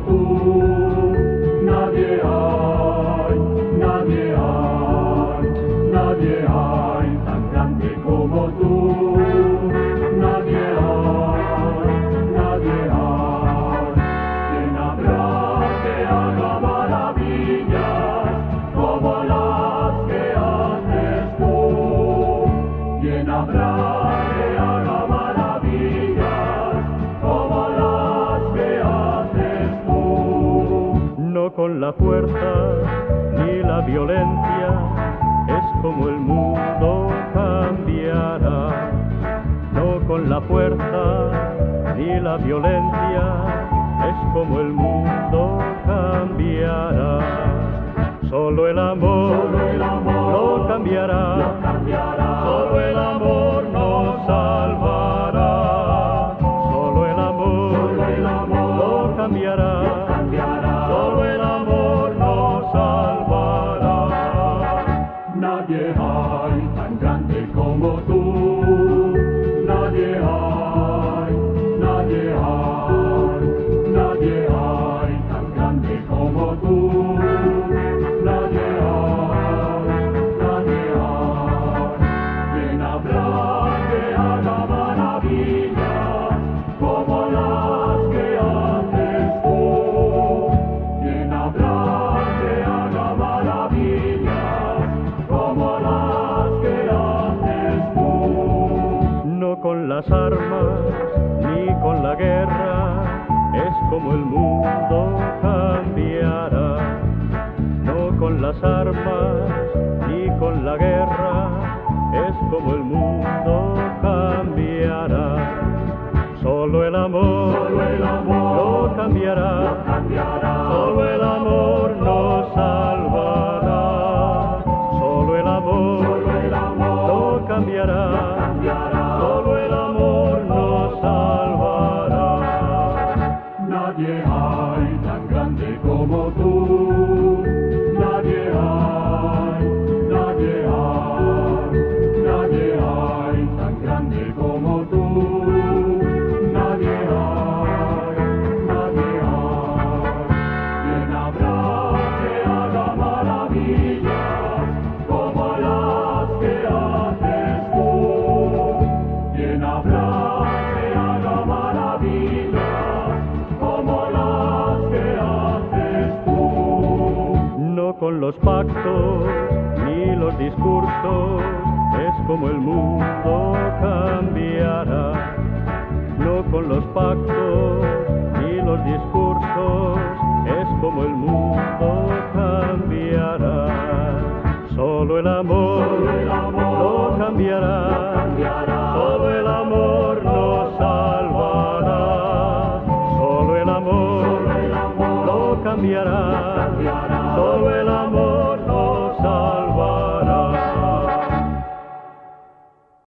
tú. Nadie hay, nadie hay, nadie hay tan grande como tú. Nadie hay, nadie hay. ¿Quién habrá que haga maravillas como las que haces tú? ¿Quién habrá que haga maravillas como las que haces tú? No con la fuerza ni la violencia es como el mundo cambiará. No con la fuerza ni la violencia es como el mundo cambiará. Solo el amor, lo cambiará. Solo el amor nos salvará. Solo el amor, lo cambiará. Solo el amor nos salvará. Nadie hay tan grande como tú. Nadie hay, nadie hay, nadie hay tan grande como tú. Nadie hay, nadie hay. ¿Quién habrá que haga maravillas como las que haces tú? ¿Quién habrá que haga maravillas como las que haces tú? No con las armas ni con la guerra es como el mundo cambiará. No con las armas ni con la guerra es como el mundo cambiará. Solo el amor, lo cambiará. Solo el amor nos salvará. Solo el amor, lo cambiará. Solo el amor nos salvará. Nadie hay tan grande como tú. Nadie hay, nadie hay, nadie hay tan grande como tú. Nadie hay, nadie hay. ¿Quién habrá que haga maravillas como las que haces tú? ¿Quién habrá que haga maravillas como las que haces tú? No con los pactos ni los discursos es como el mundo cambiará. No con los pactos ni los discursos es como el mundo cambiará. Solo el amor, lo cambiará. Solo el amor nos salvará. Solo el amor, lo cambiará. Solo el